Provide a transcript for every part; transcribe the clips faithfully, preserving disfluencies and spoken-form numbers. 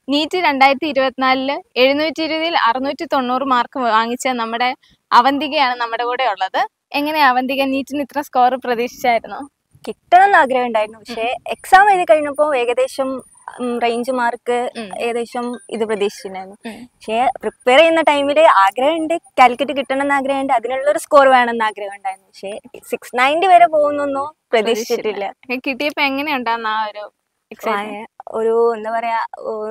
NEET രണ്ടായിരത്തി ഇരുപത്തിനാലില് എഴുന്നൂറ്റി ഇരുപതിൽ അറുന്നൂറ്റി തൊണ്ണൂറ് മാർക്ക് വാങ്ങിച്ച നമ്മുടെ അവന്തികയാണ് നമ്മുടെ കൂടെ ഉള്ളത്. എങ്ങനെയാ അവന്തിക, നീറ്റിന് ഇത്ര സ്കോർ പ്രതീക്ഷിച്ചായിരുന്നോ? കിട്ടണം എന്ന് ആഗ്രഹം ഉണ്ടായിരുന്നു. പക്ഷെ എക്സാം എഴുതി കഴിഞ്ഞപ്പോൾ ഏകദേശം റേഞ്ച് മാർക്ക് ഏകദേശം ഇത് പ്രതീക്ഷിച്ചിട്ടുണ്ടായിരുന്നു. പക്ഷെ പ്രിപ്പയർ ചെയ്യുന്ന ടൈമിൽ ആഗ്രഹമുണ്ട്, കാലിക്കറ്റ് കിട്ടണം എന്ന് ആഗ്രഹമുണ്ട്, അതിനുള്ളൊരു സ്കോർ വേണമെന്ന് ആഗ്രഹം ഉണ്ടായിരുന്നു. പക്ഷെ സിക്സ് നയൻറ്റി വരെ പോകുന്നൊന്നും പ്രതീക്ഷിച്ചിട്ടില്ല. കിട്ടിയപ്പോ എങ്ങനെയുണ്ടായിരുന്നു ആ ഒരു ഒരു എന്താ പറയാ,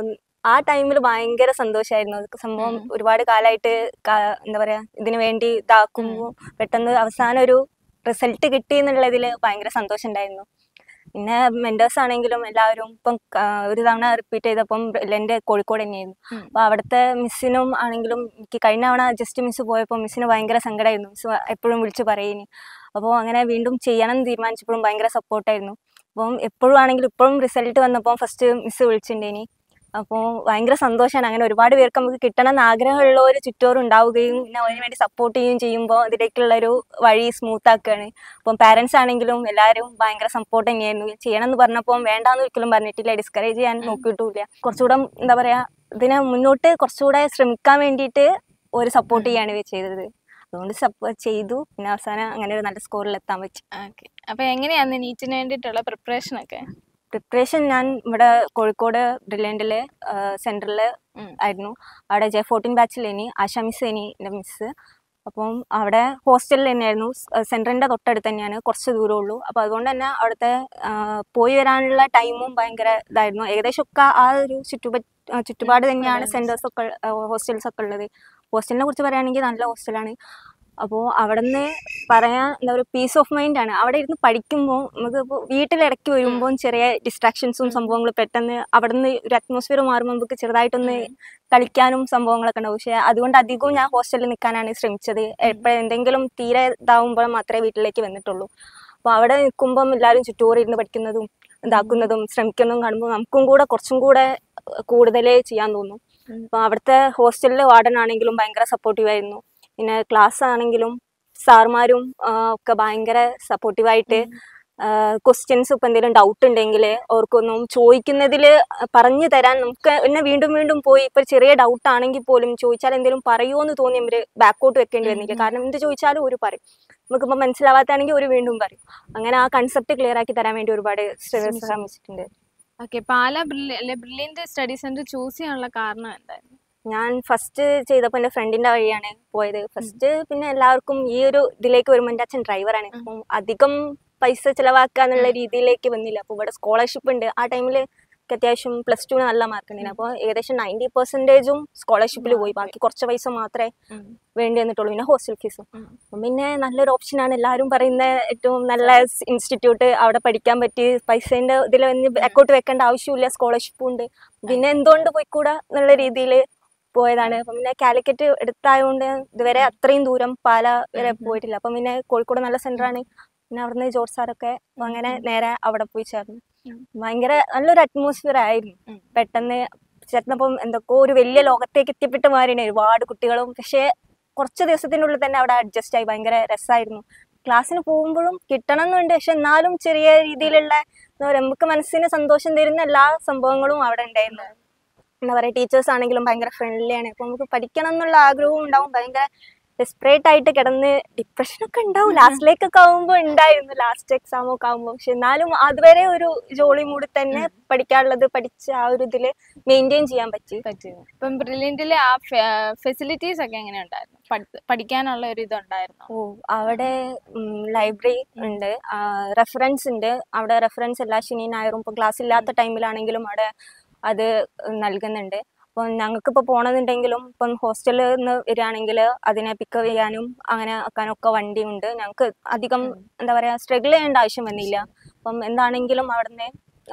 ആ ടൈമിൽ ഭയങ്കര സന്തോഷമായിരുന്നു. സംഭവം ഒരുപാട് കാലമായിട്ട് എന്താ പറയാ ഇതിനു വേണ്ടി ഇതാക്കുമ്പോൾ പെട്ടെന്ന് അവസാനം ഒരു റിസൾട്ട് കിട്ടി എന്നുള്ളതിൽ ഭയങ്കര സന്തോഷം ഉണ്ടായിരുന്നു. പിന്നെ മെന്റേഴ്സ് ആണെങ്കിലും എല്ലാവരും ഇപ്പം ഒരു തവണ റിപ്പീറ്റ് ചെയ്തപ്പം എൻ്റെ കോഴിക്കോട് തന്നെയായിരുന്നു. അപ്പോൾ അവിടുത്തെ മിസ്സിനും ആണെങ്കിലും എനിക്ക് കഴിഞ്ഞ തവണ ജസ്റ്റ് മിസ് പോയപ്പോൾ മിസ്സിന് ഭയങ്കര സങ്കടമായിരുന്നു. മിസ് എപ്പോഴും വിളിച്ച് പറയുന്നു. അപ്പോൾ അങ്ങനെ വീണ്ടും ചെയ്യണം എന്ന് തീരുമാനിച്ചപ്പോഴും ഭയങ്കര സപ്പോർട്ടായിരുന്നു. അപ്പം എപ്പോഴും ആണെങ്കിലും ഇപ്പോഴും റിസൾട്ട് വന്നപ്പോൾ ഫസ്റ്റ് മിസ് വിളിച്ചിട്ടുണ്ടേനി. അപ്പോൾ ഭയങ്കര സന്തോഷമാണ്. അങ്ങനെ ഒരുപാട് പേർക്ക് നമുക്ക് കിട്ടണം എന്ന് ആഗ്രഹമുള്ള ഒരു ചുറ്റോറും ഉണ്ടാവുകയും പിന്നെ അതിന് വേണ്ടി സപ്പോർട്ട് ചെയ്യുകയും ചെയ്യുമ്പോൾ അതിലേക്കുള്ളൊരു വഴി സ്മൂത്ത് ആക്കുകയാണ്. അപ്പം പാരൻസ് ആണെങ്കിലും എല്ലാവരും ഭയങ്കര സപ്പോർട്ട് തന്നെയായിരുന്നു. ചെയ്യണം എന്ന് പറഞ്ഞപ്പോൾ വേണ്ടാന്ന് ഒരിക്കലും പറഞ്ഞിട്ടില്ല, ഡിസ്കറേജ് ചെയ്യാൻ നോക്കിയിട്ടില്ല. കുറച്ചുകൂടെ എന്താ പറയുക, ഇതിനെ മുന്നോട്ട് കുറച്ചുകൂടെ ശ്രമിക്കാൻ വേണ്ടിയിട്ട് ഒരു സപ്പോർട്ട് ചെയ്യാണ് ചെയ്തത്. അതുകൊണ്ട് സപ്പോർട്ട് ചെയ്തു. പിന്നെ അവസാനം അങ്ങനെ ഒരു നല്ല സ്കോറിൽ എത്താൻ പറ്റി. ഓക്കെ, അപ്പോൾ എങ്ങനെയാണ് നീറ്റിന് വേണ്ടിയിട്ടുള്ള പ്രിപ്പറേഷനൊക്കെ? പ്രിപ്പറേഷൻ ഞാൻ ഇവിടെ കോഴിക്കോട് ബ്രില്യൻറ്റിലെ സെൻറ്ററിൽ ആയിരുന്നു. അവിടെ ജെ ഫോർട്ടീൻ ബാച്ചിലേനി ആശാ മിസ് ഏനി എൻ്റെ മിസ്സ്. അപ്പം അവിടെ ഹോസ്റ്റലിൽ തന്നെയായിരുന്നു. സെൻറ്ററിൻ്റെ തൊട്ടടുത്ത് തന്നെയാണ്, കുറച്ച് ദൂരമുള്ളൂ. അപ്പോൾ അതുകൊണ്ട് തന്നെ അവിടുത്തെ പോയി വരാനുള്ള ടൈമും ഭയങ്കര ഇതായിരുന്നു. ഏകദേശം ഒക്കെ ആ ഒരു ചുറ്റുപാട് ചുറ്റുപാട് തന്നെയാണ് സെൻറ്റേഴ്സൊക്കെ ഹോസ്റ്റൽസൊക്കെ ഉള്ളത്. ഹോസ്റ്റലിനെ കുറിച്ച് പറയുകയാണെങ്കിൽ നല്ല ഹോസ്റ്റലാണ്. അപ്പോൾ അവിടെ നിന്ന് പറയാൻ എന്താ പറയുക, പീസ് ഓഫ് മൈൻഡാണ്. അവിടെ ഇരുന്ന് പഠിക്കുമ്പോൾ നമുക്ക് ഇപ്പോൾ വീട്ടിലിടയ്ക്ക് വരുമ്പോൾ ചെറിയ ഡിസ്ട്രാക്ഷൻസും സംഭവങ്ങളും പെട്ടെന്ന് അവിടെ നിന്ന് ഒരു അറ്റ്മോസ്ഫിയർ മാറുമ്പോൾ നമുക്ക് ചെറുതായിട്ടൊന്ന് കളിക്കാനും സംഭവങ്ങളൊക്കെ ഉണ്ടാവും. പക്ഷേ അതുകൊണ്ട് അധികവും ഞാൻ ഹോസ്റ്റലിൽ നിൽക്കാനാണ് ശ്രമിച്ചത്. എപ്പോഴും എന്തെങ്കിലും തീരെ ഇതാവുമ്പോൾ മാത്രമേ വീട്ടിലേക്ക് വന്നിട്ടുള്ളൂ. അപ്പോൾ അവിടെ നിൽക്കുമ്പം എല്ലാവരും ചുറ്റോറിരുന്ന് പഠിക്കുന്നതും ഇതാക്കുന്നതും ശ്രമിക്കുന്നതും കാണുമ്പോൾ നമുക്കും കൂടെ കുറച്ചും കൂടെ കൂടുതലേ ചെയ്യാൻ തോന്നും. അപ്പോൾ അവിടുത്തെ ഹോസ്റ്റലിൽ വാർഡനാണെങ്കിലും ഭയങ്കര സപ്പോർട്ടീവായിരുന്നു. പിന്നെ ക്ലാസ് ആണെങ്കിലും സാർമാരും ഒക്കെ ഭയങ്കര സപ്പോർട്ടീവായിട്ട് ക്വസ്റ്റ്യൻസ് ഇപ്പം എന്തെങ്കിലും ഡൗട്ട് ഉണ്ടെങ്കിൽ അവർക്കൊന്നും ചോദിക്കുന്നതിൽ പറഞ്ഞു തരാൻ നമുക്ക് എന്നെ വീണ്ടും വീണ്ടും പോയി ഇപ്പം ചെറിയ ഡൗട്ട് ആണെങ്കിൽ പോലും ചോദിച്ചാൽ എന്തെങ്കിലും പറയുമോ എന്ന് തോന്നി അവർ ബാക്കോട്ട് വെക്കേണ്ടി വന്നില്ല. കാരണം എന്ത് ചോദിച്ചാലും ഒരു പറയും. നമുക്കിപ്പോൾ മനസ്സിലാവാത്താണെങ്കിൽ ഒരു വീണ്ടും പറയും. അങ്ങനെ ആ കൺസെപ്റ്റ് ക്ലിയർ ആക്കി തരാൻ വേണ്ടി ഒരുപാട് ശ്രമിച്ചിട്ടുണ്ട്. Okay, Pala Brilliant study centre choose ചെയ്യാനുള്ള കാരണം എന്തായിരുന്നു? ഞാൻ ഫസ്റ്റ് ചെയ്തപ്പോൾ എൻ്റെ ഫ്രണ്ടിൻ്റെ വഴിയാണ് പോയത് ഫസ്റ്റ്. പിന്നെ എല്ലാവർക്കും ഈ ഒരു ഇതിലേക്ക് വരുമ്പോൾ എൻ്റെ അച്ഛൻ ഡ്രൈവറാണ്. അപ്പം അധികം പൈസ ചിലവാക്കുക എന്നുള്ള രീതിയിലേക്ക് വന്നില്ല. അപ്പോൾ ഇവിടെ സ്കോളർഷിപ്പ് ഉണ്ട്. ആ ടൈമിൽ അത്യാവശ്യം പ്ലസ് ടുവിന് നല്ല മാർക്ക് ഉണ്ടായിരുന്നു. അപ്പോൾ ഏകദേശം നയൻറ്റി പെർസെൻറ്റേജും സ്കോളർഷിപ്പിൽ പോയി. ബാക്കി കുറച്ച് പൈസ മാത്രമേ വേണ്ടി വന്നിട്ടുള്ളൂ. പിന്നെ ഹോസ്റ്റൽ ഫീസും. അപ്പം പിന്നെ നല്ലൊരു ഓപ്ഷനാണ്. എല്ലാവരും പറയുന്ന ഏറ്റവും നല്ല ഇൻസ്റ്റിറ്റ്യൂട്ട്, അവിടെ പഠിക്കാൻ പറ്റി, പൈസേൻ്റെ ഇതിൽ അക്കൗണ്ട് വെക്കേണ്ട ആവശ്യമില്ല, സ്കോളർഷിപ്പും ഉണ്ട്. പിന്നെ എന്തുകൊണ്ട് പോയിക്കൂടാ എന്നുള്ള രീതിയിൽ പോയതാണ്. അപ്പം പിന്നെ കാലിക്കറ്റ് എടുത്തായതുകൊണ്ട് ഇതുവരെ അത്രയും ദൂരം പാല വരെ പോയിട്ടില്ല. അപ്പം പിന്നെ കോഴിക്കോട് നല്ല സെന്ററാണ്. പിന്നെ അവിടുന്ന് ജോർജ് സാറൊക്കെ അങ്ങനെ നേരെ അവിടെ പോയി ചേർന്നു. ഭയങ്കര നല്ലൊരു അറ്റ്മോസ്ഫിയർ ആയിരുന്നു. പെട്ടെന്ന് ചേർന്നപ്പം എന്തൊക്കെയോ ഒരു വലിയ ലോകത്തേക്ക് എത്തിപ്പെട്ട മാതിരിയാണ് ഒരുപാട് കുട്ടികളും. പക്ഷേ കുറച്ച് ദിവസത്തിനുള്ളിൽ തന്നെ അവിടെ അഡ്ജസ്റ്റ് ആയി. ഭയങ്കര രസമായിരുന്നു. ക്ലാസ്സിന് പോകുമ്പോഴും കിട്ടണം എന്നുണ്ട്. പക്ഷെ എന്നാലും ചെറിയ രീതിയിലുള്ള എന്താ പറയുക, നമുക്ക് മനസ്സിന് സന്തോഷം തരുന്ന എല്ലാ സംഭവങ്ങളും അവിടെ ഉണ്ടായിരുന്നു. എന്താ പറയുക, ടീച്ചേഴ്സ് ആണെങ്കിലും ഭയങ്കര ഫ്രണ്ട്ലിയാണ്. അപ്പോൾ നമുക്ക് പഠിക്കണം എന്നുള്ള ആഗ്രഹവും ഉണ്ടാവും. ഭയങ്കര ഡെസ്പറേറ്റ് ആയിട്ട് കിടന്ന് ഡിപ്രഷനൊക്കെ ഉണ്ടാവും ലാസ്റ്റിലേക്കൊക്കെ ആകുമ്പോൾ ഉണ്ടായിരുന്നു, ലാസ്റ്റ് എക്സാം ഒക്കെ ആകുമ്പോൾ. പക്ഷെ എന്നാലും അതുവരെ ഒരു ജോളി മൂടി തന്നെ പഠിക്കാനുള്ളത് പഠിച്ച് ആ ഒരു ഇതിൽ മെയിൻറ്റെയിൻ ചെയ്യാൻ പറ്റി പറ്റി ഇപ്പം ബ്രില്യൻറ്റിലെ ആ ഫെസിലിറ്റീസ് ഒക്കെ എങ്ങനെ ഉണ്ടായിരുന്നു? പഠിക്കാനുള്ള ഒരു ഇതുണ്ടായിരുന്നു? ഓ, അവിടെ ലൈബ്രറി ഉണ്ട്, റെഫറൻസ് ഉണ്ട്. അവിടെ റെഫറൻസ് എല്ലാ ശനി ഞായറും ഇപ്പോൾ ക്ലാസ് ഇല്ലാത്ത ടൈമിലാണെങ്കിലും അവിടെ അത് നൽകുന്നുണ്ട്. അപ്പം ഞങ്ങൾക്കിപ്പോൾ പോകണമെന്നുണ്ടെങ്കിലും ഇപ്പം ഹോസ്റ്റലിൽ നിന്ന് വരികയാണെങ്കിൽ അതിനെ പിക്കപ്പ് ചെയ്യാനും അങ്ങനെ ആക്കാനും ഒക്കെ വണ്ടിയുണ്ട്. ഞങ്ങൾക്ക് അധികം എന്താ പറയുക സ്ട്രഗിൾ ചെയ്യേണ്ട ആവശ്യം വന്നില്ല. അപ്പം എന്താണെങ്കിലും അവിടെ നിന്ന്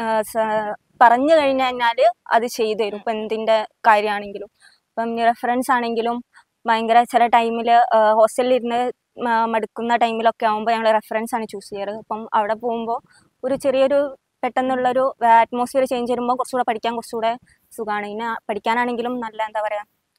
പറഞ്ഞു കഴിഞ്ഞു കഴിഞ്ഞാൽ അത് ചെയ്തു തരും. ഇപ്പം എന്തിൻ്റെ കാര്യമാണെങ്കിലും. ഇപ്പം റെഫറൻസ് ആണെങ്കിലും ഭയങ്കര ചില ടൈമിൽ ഹോസ്റ്റലിൽ ഇരുന്ന് മടുക്കുന്ന ടൈമിലൊക്കെ ആകുമ്പോൾ ഞങ്ങൾ റെഫറൻസ് ആണ് ചൂസ് ചെയ്യാറ്. അപ്പം അവിടെ പോകുമ്പോൾ ഒരു ചെറിയൊരു പെട്ടെന്നുള്ളൊരു അറ്റ്മോസ്ഫിയർ ചേഞ്ച് വരുമ്പോൾ കുറച്ചുകൂടെ പഠിക്കാൻ കുറച്ചുകൂടെ സുഖമാണ്. പിന്നെ പഠിക്കാനാണെങ്കിലും നല്ല എന്താ പറയുക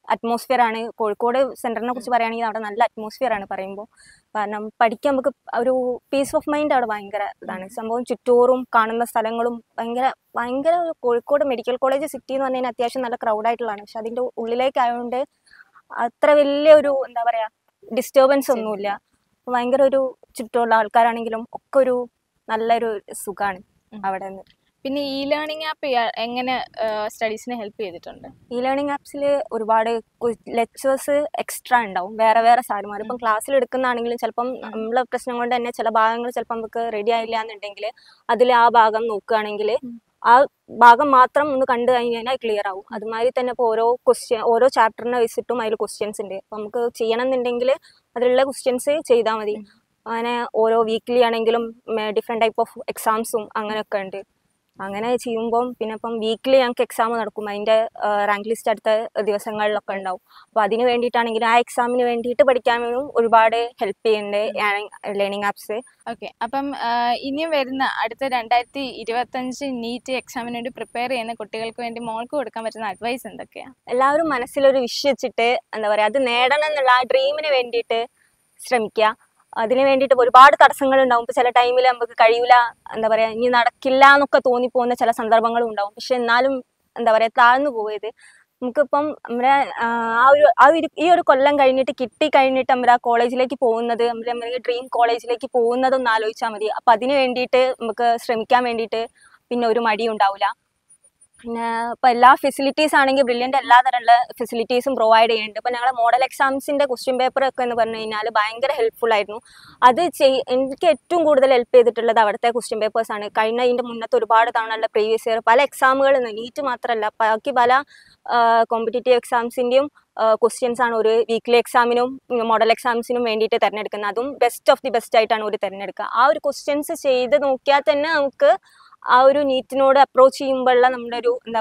അറ്റ്മോസ്ഫിയർ ആണ്. കോഴിക്കോട് സെൻറ്ററിനെ കുറിച്ച് പറയുകയാണെങ്കിൽ അവിടെ നല്ല അറ്റ്മോസ്ഫിയർ ആണ് പറയുമ്പോൾ. കാരണം പഠിക്കാൻ നമുക്ക് ഒരു പീസ് ഓഫ് മൈൻഡ് അവിടെ ഭയങ്കര ഇതാണ്. സംഭവം ചുറ്റോറും കാണുന്ന സ്ഥലങ്ങളും ഭയങ്കര ഭയങ്കര കോഴിക്കോട് മെഡിക്കൽ കോളേജ് സിറ്റി എന്ന് പറഞ്ഞു കഴിഞ്ഞാൽ അത്യാവശ്യം നല്ല ക്രൗഡായിട്ടുള്ളതാണ്. പക്ഷെ അതിൻ്റെ ഉള്ളിലേക്കായതുകൊണ്ട് അത്ര വലിയ ഒരു എന്താ പറയുക ഡിസ്റ്റർബൻസ് ഒന്നുമില്ല. ഭയങ്കര ഒരു ചുറ്റുമുള്ള ആൾക്കാരാണെങ്കിലും ഒക്കെ ഒരു നല്ലൊരു സുഖമാണ് അവിടെ നിന്ന്. പിന്നെ ഇ ലേണിംഗ് ആപ്പ് എങ്ങനെ സ്റ്റഡീസിനെ ഹെൽപ്പ് ചെയ്തിട്ടുണ്ട്? ഇ ലേണിംഗ് ആപ്സിൽ ഒരുപാട് ലെക്ചേഴ്സ് എക്സ്ട്രാ ഉണ്ടാവും. വേറെ വേറെ സാറുമാർ ഇപ്പം ക്ലാസ്സിൽ എടുക്കുന്നതാണെങ്കിലും ചിലപ്പം നമ്മളെ പ്രശ്നം കൊണ്ട് തന്നെ ചില ഭാഗങ്ങൾ ചിലപ്പം നമുക്ക് റെഡി ആയില്ല എന്നുണ്ടെങ്കിൽ അതിൽ ആ ഭാഗം നോക്കുകയാണെങ്കിൽ ആ ഭാഗം മാത്രം ഒന്ന് കണ്ടു കഴിഞ്ഞാൽ ക്ലിയർ ആവും. അതുമാതിരി തന്നെ ഇപ്പോൾ ഓരോ ക്വസ്റ്റ്യൻ ഓരോ ചാപ്റ്ററിനെ വെച്ചിട്ടും അതിൽ ക്വസ്റ്റ്യൻസ് ഉണ്ട്. അപ്പം നമുക്ക് ചെയ്യണം എന്നുണ്ടെങ്കിൽ അതിലുള്ള ക്വസ്റ്റ്യൻസ് ചെയ്താൽ മതി. അങ്ങനെ ഓരോ വീക്ക്ലി ആണെങ്കിലും ഡിഫറെൻറ്റ് ടൈപ്പ് ഓഫ് എക്സാംസും അങ്ങനെയൊക്കെ ഉണ്ട്. അങ്ങനെ ചെയ്യുമ്പം പിന്നെ ഇപ്പം വീക്ക്ലി ഞങ്ങൾക്ക് എക്സാം നടക്കും. അതിൻ്റെ റാങ്ക് ലിസ്റ്റ് അടുത്ത ദിവസങ്ങളിലൊക്കെ ഉണ്ടാവും. അപ്പോൾ അതിന് വേണ്ടിയിട്ടാണെങ്കിൽ ആ എക്സാമിന് വേണ്ടിയിട്ട് പഠിക്കാനും ഒരുപാട് ഹെൽപ്പ് ചെയ്യുന്നുണ്ട് ലേണിംഗ് ആപ്സ്. ഓക്കെ, അപ്പം ഇനിയും വരുന്ന അടുത്ത രണ്ടായിരത്തി ഇരുപത്തഞ്ച് നീറ്റ് എക്സാമിന് വേണ്ടി പ്രിപ്പയർ ചെയ്യുന്ന കുട്ടികൾക്ക് വേണ്ടി മോൾക്ക് കൊടുക്കാൻ പറ്റുന്ന അഡ്വൈസ് എന്തൊക്കെയാണ്? എല്ലാവരും മനസ്സിലൊരു വിഷ് വെച്ചിട്ട് എന്താ പറയുക അത് നേടണം എന്നുള്ള ആ ഡ്രീമിന് വേണ്ടിയിട്ട് ശ്രമിക്കുക. അതിന് വേണ്ടിയിട്ട് ഒരുപാട് തടസ്സങ്ങൾ ഉണ്ടാവും. ഇപ്പോൾ ചില ടൈമിൽ നമുക്ക് കഴിയില്ല, എന്താ പറയുക ഇനി നടക്കില്ല എന്നൊക്കെ തോന്നിപ്പോകുന്ന ചില സന്ദർഭങ്ങളും ഉണ്ടാവും. പക്ഷെ എന്നാലും എന്താ പറയുക താഴ്ന്നു പോയത് നമുക്കിപ്പം നമ്മുടെ ആ ഒരു ആ ഒരു ഈ ഒരു കൊല്ലം കഴിഞ്ഞിട്ട് കിട്ടി കഴിഞ്ഞിട്ട് നമ്മൾ ആ കോളേജിലേക്ക് പോകുന്നത് നമ്മൾ നമ്മുടെ ഡ്രീം കോളേജിലേക്ക് പോകുന്നതൊന്ന് ആലോചിച്ചാൽ മതി. അപ്പം അതിന് വേണ്ടിയിട്ട് നമുക്ക് ശ്രമിക്കാൻ വേണ്ടിയിട്ട് പിന്നെ ഒരു മടിയും ഉണ്ടാവില്ല. പിന്നെ ഇപ്പോൾ എല്ലാ ഫെസിലിറ്റീസ് ആണെങ്കിൽ ബ്രില്യൻ്റ് എല്ലാ തരമുള്ള ഫെസിലിറ്റീസും പ്രൊവൈഡ് ചെയ്യുന്നുണ്ട്. ഇപ്പോൾ ഞങ്ങളെ മോഡൽ എക്സാംസിൻ്റെ ക്വസ്റ്റ്യൻ പേപ്പറൊക്കെ എന്ന് പറഞ്ഞു കഴിഞ്ഞാൽ ഭയങ്കര ഹെൽപ്ഫുൾ ആയിരുന്നു. അത് ചെയ് എനിക്ക് ഏറ്റവും കൂടുതൽ ഹെൽപ്പ് ചെയ്തിട്ടുള്ളത് അവിടുത്തെ ക്വസ്റ്റ്യൻ പേപ്പേഴ്സാണ്. കഴിഞ്ഞ ഇതിൻ്റെ മുന്നത്തെ ഒരുപാട് തവണയുള്ള പ്രീവിയസ് ഇയർ പല എക്സാമുകളിൽ നിന്ന് നീറ്റ് മാത്രമല്ല ബാക്കി പല കോമ്പറ്റേറ്റീവ് എക്സാംസിൻ്റെയും ക്വസ്റ്റ്യൻസ് ആണ് ഒരു വീക്ക്ലി എക്സാമിനും മോഡൽ എക്സാംസിനും വേണ്ടിയിട്ട് തിരഞ്ഞെടുക്കുന്നത്. അതും ബെസ്റ്റ് ഓഫ് ദി ബെസ്റ്റ് ആയിട്ടാണ് ഒരു തിരഞ്ഞെടുക്കുക. ആ ഒരു ക്വസ്റ്റ്യൻസ് ചെയ്ത് നോക്കിയാൽ തന്നെ നമുക്ക് ആ ഒരു നീറ്റിനോട് അപ്രോച്ച് ചെയ്യുമ്പോഴുള്ള നമ്മുടെ ഒരു എന്താ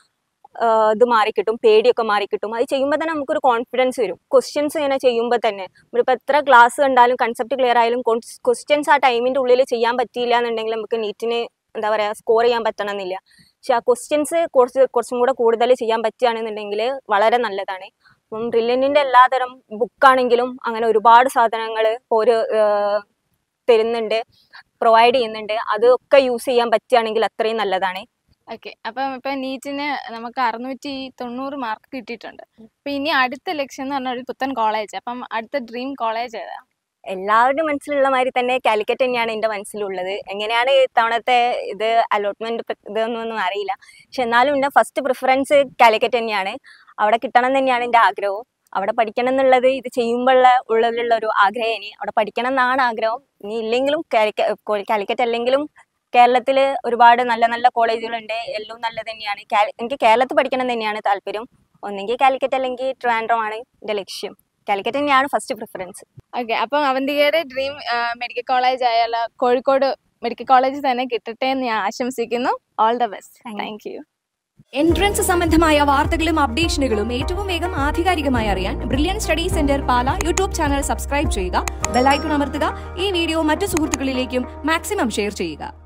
പറയുക ഇത് മാറിക്കിട്ടും, പേടിയൊക്കെ മാറിക്കിട്ടും. അത് ചെയ്യുമ്പോൾ തന്നെ നമുക്കൊരു കോൺഫിഡൻസ് വരും. ക്വസ്റ്റ്യൻസ് ഇങ്ങനെ ചെയ്യുമ്പോൾ തന്നെ നമ്മളിപ്പോൾ എത്ര ക്ലാസ് കണ്ടാലും കൺസെപ്റ്റ് ക്ലിയർ ആയാലും ക്വസ്റ്റ്യൻസ് ആ ടൈമിൻ്റെ ഉള്ളിൽ ചെയ്യാൻ പറ്റിയില്ല എന്നുണ്ടെങ്കിൽ നമുക്ക് നീറ്റിന് എന്താ പറയുക സ്കോർ ചെയ്യാൻ പറ്റണമെന്നില്ല. പക്ഷെ ആ ക്വസ്റ്റ്യൻസ് കുറച്ച് കുറച്ചും കൂടെ കൂടുതൽ ചെയ്യാൻ പറ്റുകയാണെന്നുണ്ടെങ്കിൽ വളരെ നല്ലതാണ്. അപ്പം ബ്രില്യൻറ്റിൻ്റെ എല്ലാതരം ബുക്കാണെങ്കിലും അങ്ങനെ ഒരുപാട് സാധനങ്ങൾ ഒരു തരുന്നുണ്ട്, പ്രൊവൈഡ് ചെയ്യുന്നുണ്ട്. അതൊക്കെ യൂസ് ചെയ്യാൻ പറ്റുകയാണെങ്കിൽ അത്രയും നല്ലതാണ്. ഓക്കെ, അപ്പം ഇപ്പം നീറ്റിന് നമുക്ക് അറുന്നൂറ്റി തൊണ്ണൂറ് മാർക്ക് കിട്ടിയിട്ടുണ്ട്. അപ്പം ഇനി അടുത്ത ലക്ഷ്യം എന്ന് പറഞ്ഞാൽ ഒരു പുത്തൻ കോളേജ്. അപ്പം അടുത്ത ഡ്രീം കോളേജ് ഏതാ? എല്ലാവരുടെയും മനസ്സിലുള്ള മാതിരി തന്നെ കാലിക്കറ്റ് തന്നെയാണ് എൻ്റെ മനസ്സിലുള്ളത്. എങ്ങനെയാണ് ഇത്തവണത്തെ ഇത് അലോട്ട്മെൻറ്റ് ഇതൊന്നും അറിയില്ല. പക്ഷെ എന്നാലും എൻ്റെ ഫസ്റ്റ് പ്രിഫറൻസ് കാലിക്കറ്റ് തന്നെയാണ്. അവിടെ കിട്ടണം തന്നെയാണ് എൻ്റെ ആഗ്രഹവും. അവിടെ പഠിക്കണം എന്നുള്ളത് ഇത് ചെയ്യുമ്പോഴുള്ള ഉള്ളിലുള്ള ഒരു ആഗ്രഹം. ഇനി അവിടെ പഠിക്കണം എന്നാണ് ആഗ്രഹം. ഇനി ഇല്ലെങ്കിലും കാലിക്കറ്റ് അല്ലെങ്കിലും കേരളത്തിൽ ഒരുപാട് നല്ല നല്ല കോളേജുകളുണ്ട്. എല്ലാം നല്ലത് തന്നെയാണ്. എനിക്ക് കേരളത്തിൽ പഠിക്കണം തന്നെയാണ് താല്പര്യം. ഒന്നെങ്കിൽ കാലിക്കറ്റ് അല്ലെങ്കിൽ ട്രിവാൻഡ്രം ആണ് എൻ്റെ ലക്ഷ്യം. കാലിക്കറ്റ് തന്നെയാണ് ഫസ്റ്റ് പ്രിഫറൻസ്. ഓക്കെ, അപ്പം അവന്തികയുടെ ഡ്രീം മെഡിക്കൽ കോളേജ് ആയാലും കോഴിക്കോട് മെഡിക്കൽ കോളേജ് തന്നെ കിട്ടട്ടെ എന്ന് ഞാൻ ആശംസിക്കുന്നു. All the best. Thank you. Entrance സംബന്ധമായ വാർത്തകളും അപ്ഡേഷനുകളും ഏറ്റവും വേഗം ആധികാരികമായി അറിയാൻ brilliant study centre Pala YouTube channel subscribe ചെയ്യുക, ബെൽ ഐക്കൺ അമർത്തുക, ഈ വീഡിയോ മറ്റു സുഹൃത്തുക്കളിലേക്കും മാക്സിമം ഷെയർ ചെയ്യുക.